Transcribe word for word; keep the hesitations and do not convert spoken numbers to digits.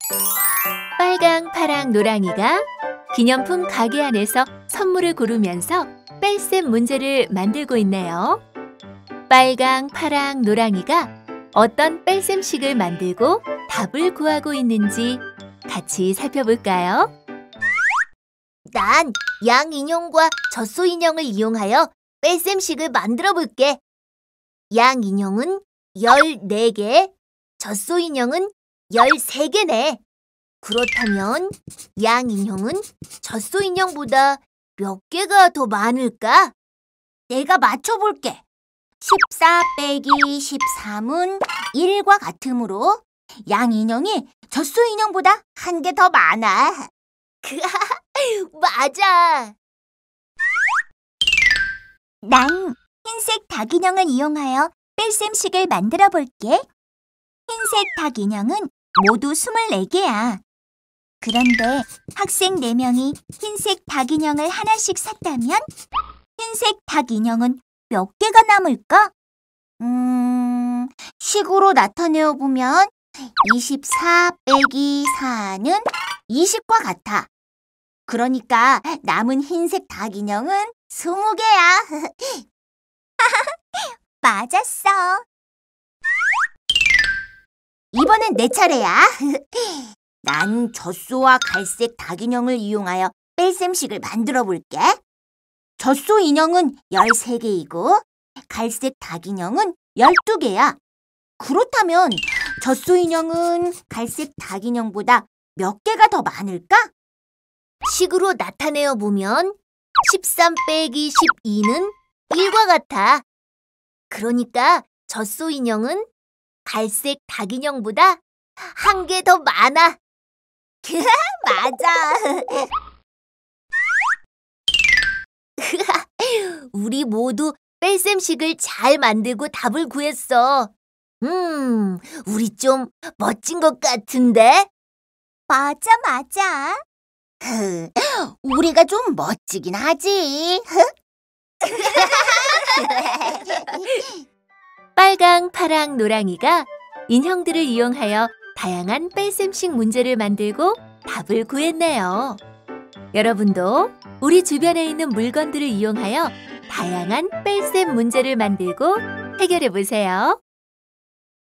빨강, 파랑, 노랑이가 기념품 가게 안에서 선물을 고르면서 뺄셈 문제를 만들고 있네요. 빨강, 파랑, 노랑이가 어떤 뺄셈식을 만들고 답을 구하고 있는지 같이 살펴볼까요? 난 양 인형과 젖소 인형을 이용하여 뺄셈식을 만들어 볼게. 양 인형은 열네 개, 젖소 인형은 열세 개네. 그렇다면 양 인형은 젖소 인형보다 몇 개가 더 많을까? 내가 맞춰볼게. 십사 빼기 십삼은 일과 같으므로 양 인형이 젖소 인형보다 한 개 더 많아. 맞아. 난 흰색 닭 인형을 이용하여 뺄셈식을 만들어 볼게. 흰색 닭 인형은 모두 스물네 개야. 그런데 학생 네 명이 흰색 닭 인형을 하나씩 샀다면 흰색 닭 인형은 몇 개가 남을까? 음, 식으로 나타내어 보면 이십사 빼기 사는 이십과 같아. 그러니까 남은 흰색 닭 인형은 스무 개야. 맞았어. 이번엔 내 차례야. 난 젖소와 갈색 닭 인형을 이용하여 뺄셈식을 만들어 볼게. 젖소 인형은 열세 개이고 갈색 닭 인형은 열두 개야. 그렇다면 젖소 인형은 갈색 닭 인형보다 몇 개가 더 많을까? 식으로 나타내어 보면 십삼 빼기 십이는 일과 같아. 그러니까 젖소 인형은 갈색 닭 인형보다 한 개 더 많아. 맞아. 우리 모두 뺄셈식을 잘 만들고 답을 구했어. 음, 우리 좀 멋진 것 같은데? 맞아, 맞아. 우리가 좀 멋지긴 하지. 빨강, 파랑, 노랑이가 인형들을 이용하여 다양한 뺄셈식 문제를 만들고 답을 구했네요. 여러분도 우리 주변에 있는 물건들을 이용하여 다양한 뺄셈 문제를 만들고 해결해 보세요.